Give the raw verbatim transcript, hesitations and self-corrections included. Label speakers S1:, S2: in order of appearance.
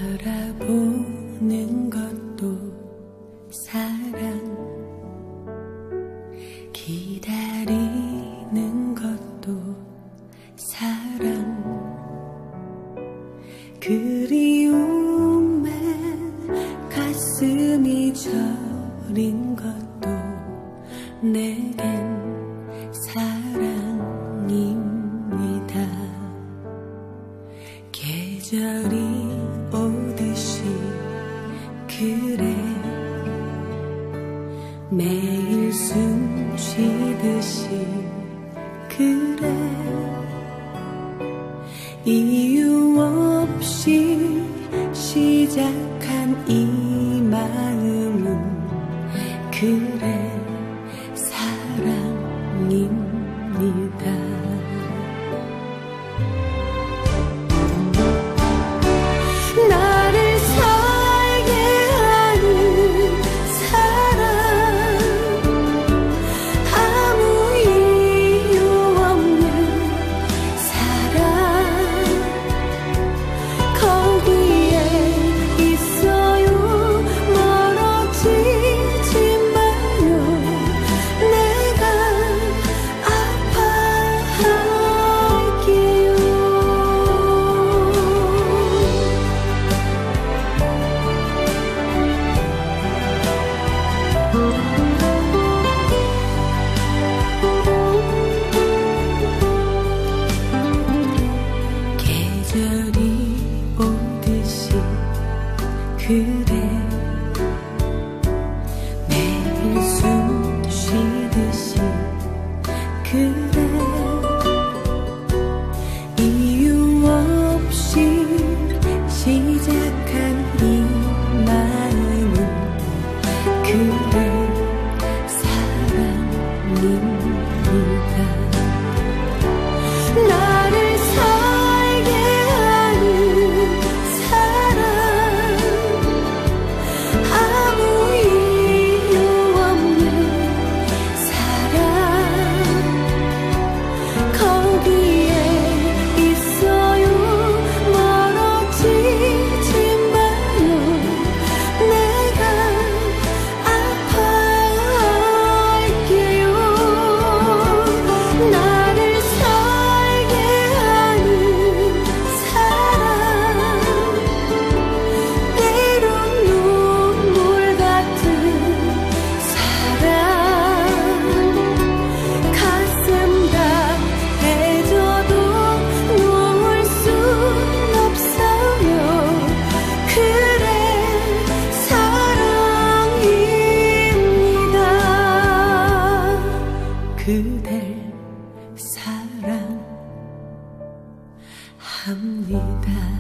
S1: 바라보는 것도 사랑, 기다리는 것도 사랑, 그리움에 가슴이 저린 것도 내겐 사랑입니다. 계절이 오듯이 그래, 매일 숨 쉬듯이 그래, 이유 없이 시작한 이 마음은 그래 사랑입니다. 나를 살게 하는 사랑, 아무 이유 없는 사랑, 거기에 있어요. 멀어지지 마요. 내가 아파할게요. 계절이 오듯이 그래, 매일 숨 쉬듯이 그래, 이유 없이 시작한 이 마음은 그래 사랑입니다. 나를 살게 하는 사랑, 아무 이유 없는 사랑, 거기에 있어요. 멀어지지 마요. 내가 아파할게요. 나를 살게 하는 사랑, 때론 눈물 같은 사랑, 가슴 답해줘도 놓을 순 없어요. 그래 사랑입니다. 그댈 사랑합니다.